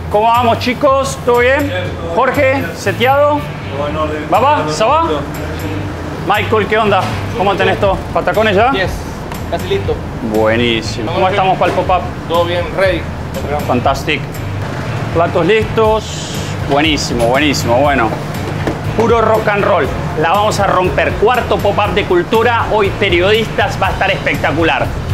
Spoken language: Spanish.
¿Cómo vamos, chicos? ¿Todo bien? Jorge, seteado. ¿Baba? ¿Saba? Michael, ¿qué onda? ¿Cómo tenés todo? ¿Patacones ya? Yes, casi listo. Buenísimo. ¿Cómo estamos para el pop-up? Todo bien, ready. Fantástico. Platos listos. Buenísimo, buenísimo. Bueno, puro rock and roll. La vamos a romper. Cuarto pop-up de cultura. Hoy periodistas, va a estar espectacular.